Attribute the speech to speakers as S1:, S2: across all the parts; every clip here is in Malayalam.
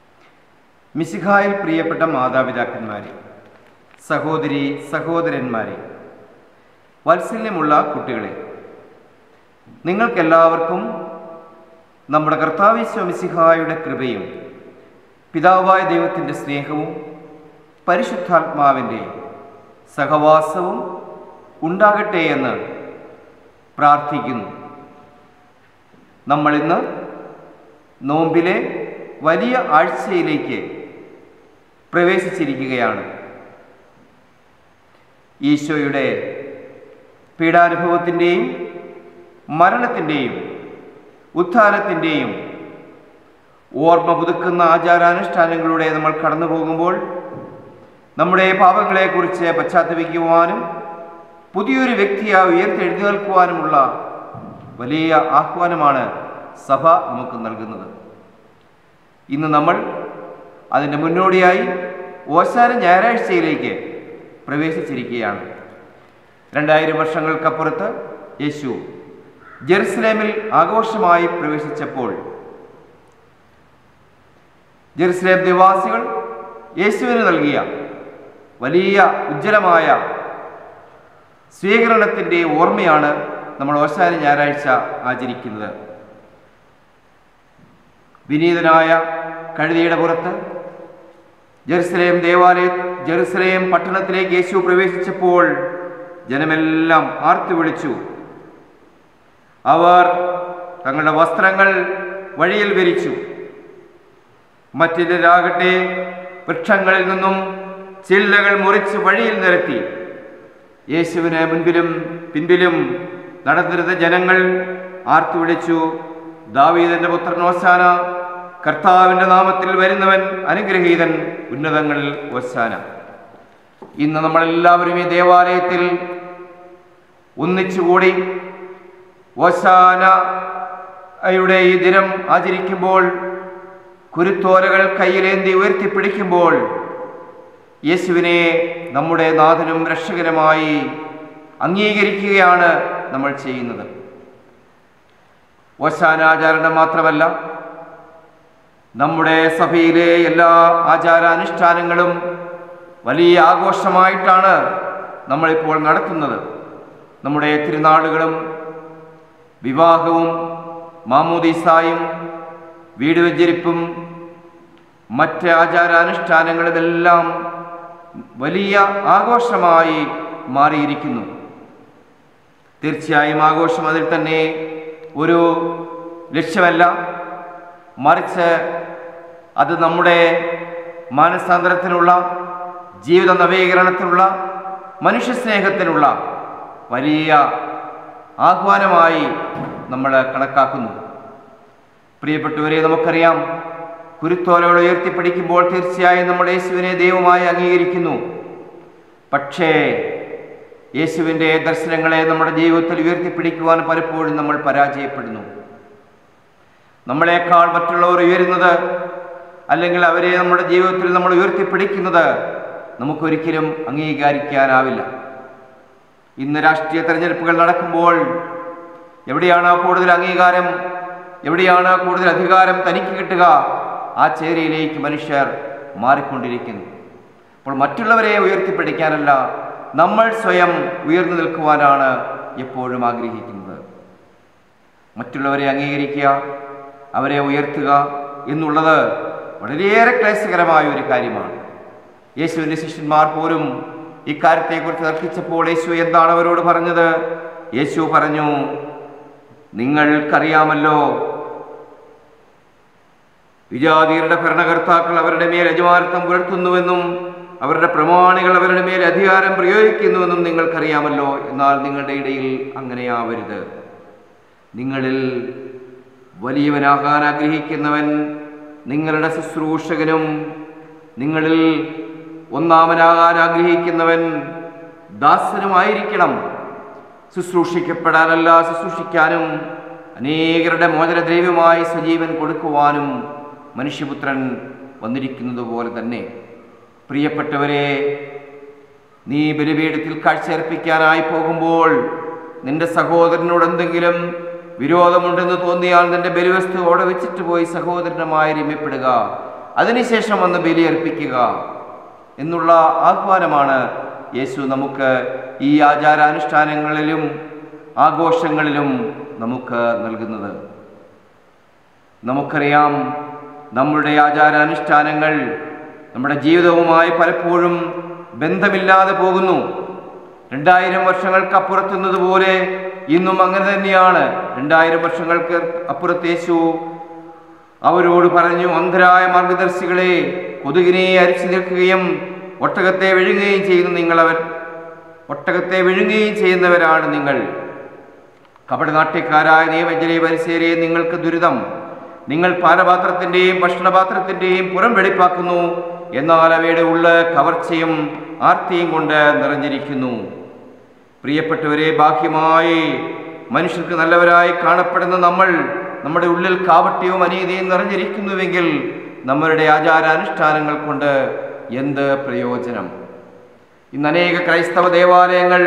S1: മിശിഹായിൽ പ്രിയപ്പെട്ട മാതാപിതാക്കന്മാരെ, സഹോദരി സഹോദരന്മാരെ, വാത്സല്യമുള്ള കുട്ടികളെ, നിങ്ങൾക്കെല്ലാവർക്കും നമ്മുടെ കർത്താവ് ഈശോ മിശിഹായുടെ കൃപയും പിതാവായ ദൈവത്തിൻ്റെ സ്നേഹവും പരിശുദ്ധാത്മാവിൻ്റെ സഹവാസവും ഉണ്ടാകട്ടെ എന്ന് പ്രാർത്ഥിക്കുന്നു. നമ്മളിന്ന് നോമ്പിലെ വലിയ ആഴ്ചയിലേക്ക് പ്രവേശിച്ചിരിക്കുകയാണ്. ഈശോയുടെ പീഡാനുഭവത്തിൻ്റെയും മരണത്തിൻ്റെയും ഉത്ഥാനത്തിൻ്റെയും ഓർമ്മ പുതുക്കുന്ന ആചാരാനുഷ്ഠാനങ്ങളിലൂടെ നമ്മൾ കടന്നു പോകുമ്പോൾ നമ്മുടെ പാപങ്ങളെക്കുറിച്ച് പശ്ചാത്തപിക്കുവാനും പുതിയൊരു വ്യക്തിയായി ഉയർത്തെഴുന്നേൽക്കുവാനുമുള്ള വലിയ ആഹ്വാനമാണ് സഭ നമുക്ക് നൽകുന്നത്. ഇന്ന് നമ്മൾ അതിൻ്റെ മുന്നോടിയായി ഓശാന ഞായറാഴ്ചയിലേക്ക് പ്രവേശിച്ചിരിക്കുകയാണ്. 2000 വർഷങ്ങൾക്കപ്പുറത്ത് യേശു ജെറുസലേമിൽ ആഘോഷമായി പ്രവേശിച്ചപ്പോൾ ജെറുസലേം നിവാസികൾ യേശുവിന് നൽകിയ വലിയ ഉജ്ജ്വലമായ സ്വീകരണത്തിൻ്റെ ഓർമ്മയാണ് നമ്മൾ ഓശാന ഞായറാഴ്ച ആചരിക്കുന്നത്. വിനീതനായ കഴുതയുടെ പുറത്ത് ജെറുസലേം പട്ടണത്തിലേക്ക് യേശു പ്രവേശിച്ചപ്പോൾ ജനമെല്ലാം ആർത്തു വിളിച്ചു. അവർ തങ്ങളുടെ വസ്ത്രങ്ങൾ വഴിയിൽ വിരിച്ചു. മറ്റിരാകട്ടെ വൃക്ഷങ്ങളിൽ നിന്നും ചില്ലകൾ മുറിച്ച് വഴിയിൽ നിരത്തി. യേശുവിന് മുൻപിലും പിൻപിലും നടന്നിരുന്ന ജനങ്ങൾ ആർത്തു വിളിച്ചു, ദാവീദിന്റെ പുത്രൻ ഹോശാന, കർത്താവിൻ്റെ നാമത്തിൽ വരുന്നവൻ അനുഗ്രഹീതൻ, ഉന്നതങ്ങളിൽ ഹോശാന. ഇന്ന് നമ്മളെല്ലാവരും ഈ ദേവാലയത്തിൽ ഒന്നിച്ചുകൂടി ഹോശാനയുടെ ഈ ദിനം ആചരിക്കുമ്പോൾ, കുരുത്തോലകൾ കയ്യിലേന്തി ഉയർത്തിപ്പിടിക്കുമ്പോൾ യേശുവിനെ നമ്മുടെ നാഥനും രക്ഷകനുമായി അംഗീകരിക്കുകയാണ് നമ്മൾ ചെയ്യുന്നത്. ഹോശാനാചാരണം മാത്രമല്ല, നമ്മുടെ സഭയിലെ എല്ലാ ആചാരാനുഷ്ഠാനങ്ങളും വലിയ ആഘോഷമായിട്ടാണ് നമ്മളിപ്പോൾ നടത്തുന്നത്. നമ്മുടെ തിരുനാളുകളും വിവാഹവും മാമോദീസായും വീട് വെഞ്ചരിപ്പും മറ്റ് ആചാരാനുഷ്ഠാനങ്ങളുമെല്ലാം വലിയ ആഘോഷമായി മാറിയിരിക്കുന്നു. തീർച്ചയായും ആഘോഷം അതിൽ തന്നെ ഒരു ലക്ഷ്യമല്ല, മറിച്ച് അത് നമ്മുടെ മാനസാന്തരത്തിനുള്ള, ജീവിത നവീകരണത്തിനുള്ള, മനുഷ്യസ്നേഹത്തിനുള്ള വലിയ ആഹ്വാനമായി നമ്മൾ കണക്കാക്കുന്നു. പ്രിയപ്പെട്ടവരെ, നമുക്കറിയാം, കുരുത്തോലകൾ ഉയർത്തിപ്പിടിക്കുമ്പോൾ തീർച്ചയായും നമ്മൾ യേശുവിനെ ദൈവമായി അംഗീകരിക്കുന്നു. പക്ഷേ യേശുവിൻ്റെ ദർശനങ്ങളെ നമ്മുടെ ജീവിതത്തിൽ ഉയർത്തിപ്പിടിക്കുവാൻ പലപ്പോഴും നമ്മൾ പരാജയപ്പെടുന്നു. നമ്മളെക്കാൾ മറ്റുള്ളവർ ഉയരുന്നത്, അല്ലെങ്കിൽ അവരെ നമ്മുടെ ജീവിതത്തിൽ നമ്മൾ ഉയർത്തിപ്പിടിക്കുന്നത് നമുക്കൊരിക്കലും അംഗീകരിക്കാനാവില്ല. ഇന്ന് രാഷ്ട്രീയ തെരഞ്ഞെടുപ്പുകൾ നടക്കുമ്പോൾ എവിടെയാണ് കൂടുതൽ അംഗീകാരം, എവിടെയാണ് കൂടുതൽ അധികാരം തനിക്ക് കിട്ടുക, ആ ചേരിയിലേക്ക് മനുഷ്യർ മാറിക്കൊണ്ടിരിക്കുന്നു. അപ്പോൾ മറ്റുള്ളവരെ ഉയർത്തിപ്പിടിക്കാനല്ല, നമ്മൾ സ്വയം ഉയർന്നു നിൽക്കുവാനാണ് എപ്പോഴും ആഗ്രഹിക്കുന്നത്. മറ്റുള്ളവരെ അംഗീകരിക്കുക, അവരെ ഉയർത്തുക എന്നുള്ളത് വളരെയേറെ ക്ലേശകരമായ ഒരു കാര്യമാണ്. യേശുവിൻ്റെ ശിഷ്യന്മാർ പോലും ഇക്കാര്യത്തെക്കുറിച്ച് തർക്കിച്ചപ്പോൾ യേശു എന്താണ് അവരോട് പറഞ്ഞത്? യേശു പറഞ്ഞു, നിങ്ങൾക്കറിയാമല്ലോ, വിജാതിയരുടെ ഭരണകർത്താക്കൾ അവരുടെ മേൽ യജമാനത്വം പുലർത്തുന്നുവെന്നും അവരുടെ പ്രമാണികൾ അവരുടെ മേൽ അധികാരം പ്രയോഗിക്കുന്നുവെന്നും നിങ്ങൾക്കറിയാമല്ലോ. എന്നാൽ നിങ്ങളുടെ ഇടയിൽ അങ്ങനെയാവരുത്. നിങ്ങളിൽ വലിയവനാകാൻ ആഗ്രഹിക്കുന്നവൻ നിങ്ങളുടെ ശുശ്രൂഷകനും, നിങ്ങളിൽ ഒന്നാമനാകാൻ ആഗ്രഹിക്കുന്നവൻ ദാസനുമായിരിക്കണം. ശുശ്രൂഷിക്കപ്പെടാനല്ല, ശുശ്രൂഷിക്കാനും അനേകരുടെ മോചനദ്രവ്യമായി സജീവൻ കൊടുക്കുവാനും മനുഷ്യപുത്രൻ വന്നിരിക്കുന്നത് പോലെ തന്നെ. പ്രിയപ്പെട്ടവരെ, നീ ബലിപീഠത്തിൽ കാഴ്ചയർപ്പിക്കാനായി പോകുമ്പോൾ നിന്റെ സഹോദരനോട് എന്തെങ്കിലും വിരോധമുണ്ടെന്ന് തോന്നിയാൽ നിന്റെ ബലിവസ്തു അവിടെ വെച്ചിട്ട് പോയി സഹോദരനുമായി രമ്യപ്പെടുക. അതിനുശേഷം വന്ന് ബലിയർപ്പിക്കുക എന്നുള്ള ആഹ്വാനമാണ് യേശു നമുക്ക് ഈ ആചാരാനുഷ്ഠാനങ്ങളിലും ആഘോഷങ്ങളിലും നമുക്ക് നൽകുന്നത്. നമുക്കറിയാം, നമ്മുടെ ആചാരാനുഷ്ഠാനങ്ങൾ നമ്മുടെ ജീവിതവുമായി പലപ്പോഴും ബന്ധമില്ലാതെ പോകുന്നു. 2000 വർഷങ്ങൾക്ക് അപ്പുറത്തുന്നതുപോലെ ഇന്നും അങ്ങനെ തന്നെയാണ്. 2000 വർഷങ്ങൾക്ക് അപ്പുറത്ത് യേശു അവരോട് പറഞ്ഞു, അന്ധരായ മാർഗദർശികളെ, കൊതുകിനെ അരിച്ചു നിൽക്കുകയും ഒട്ടകത്തെ വിഴുങ്ങുകയും ചെയ്യുന്നവരാണ് നിങ്ങൾ. കപടനാട്യക്കാരായ നിയമജ്ഞരെ, പരിസേരെ, നിങ്ങൾക്ക് ദുരിതം. നിങ്ങൾ പാനപാത്രത്തിൻ്റെയും ഭക്ഷണപാത്രത്തിൻ്റെയും പുറം വെടിപ്പാക്കുന്നു, എന്നാൽ അവയുടെ ഉള്ള് കവർച്ചയും ആർത്തിയും കൊണ്ട് നിറഞ്ഞിരിക്കുന്നു. പ്രിയപ്പെട്ടവരെ, ബാഹ്യമായി മനുഷ്യർക്ക് നല്ലവരായി കാണപ്പെടുന്ന നമ്മൾ നമ്മുടെ ഉള്ളിൽ കാപട്യവും അനീതിയും നിറഞ്ഞിരിക്കുന്നുവെങ്കിൽ നമ്മളുടെ ആചാരാനുഷ്ഠാനങ്ങൾ കൊണ്ട് എന്ത് പ്രയോജനം? ഇന്ന് അനേക ക്രൈസ്തവ ദേവാലയങ്ങൾ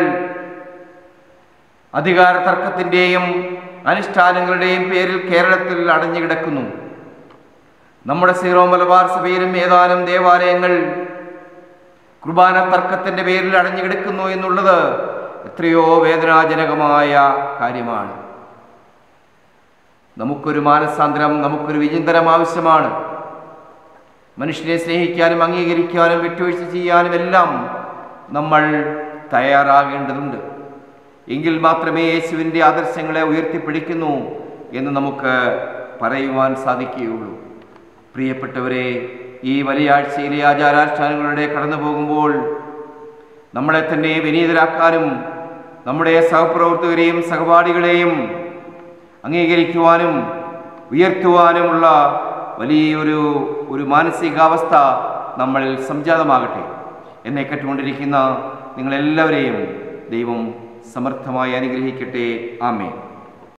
S1: അധികാര തർക്കത്തിൻ്റെയും അനുഷ്ഠാനങ്ങളുടെയും പേരിൽ കേരളത്തിൽ അടഞ്ഞുകിടക്കുന്നു. നമ്മുടെ സീറോ മലബാർ സഭയിലും ഏതാനും ദേവാലയങ്ങൾ കുർബാന തർക്കത്തിൻ്റെ പേരിൽ അടഞ്ഞുകിടക്കുന്നു എന്നുള്ളത് എത്രയോ വേദനാജനകമായ കാര്യമാണ്. നമുക്കൊരു മാനസാന്തരം, നമുക്കൊരു വിചിന്തനം ആവശ്യമാണ്. മനുഷ്യനെ സ്നേഹിക്കാനും അംഗീകരിക്കാനും വിട്ടുവീഴ്ച ചെയ്യാനും എല്ലാം നമ്മൾ തയ്യാറാകേണ്ടതുണ്ട്. എങ്കിൽ മാത്രമേ യേശുവിൻ്റെ ആദർശങ്ങളെ ഉയർത്തിപ്പിടിക്കുന്നു എന്ന് നമുക്ക് പറയുവാൻ സാധിക്കുകയുള്ളൂ. പ്രിയപ്പെട്ടവരെ, ഈ വലിയ ആഴ്ചയിലെ ആചാരാനുഷ്ഠാനങ്ങളുടെ കടന്നു പോകുമ്പോൾ നമ്മളെ തന്നെ വിനീതരാക്കാനും നമ്മുടെ സഹപ്രവർത്തകരെയും സഹപാഠികളെയും അംഗീകരിക്കുവാനും ഉയർത്തുവാനുമുള്ള വലിയൊരു മാനസികാവസ്ഥ നമ്മളിൽ സംജാതമാകട്ടെ. എന്നെ കേട്ടുകൊണ്ടിരിക്കുന്ന നിങ്ങളെല്ലാവരെയും ദൈവം സമർത്ഥമായി അനുഗ്രഹിക്കട്ടെ. ആമേൻ.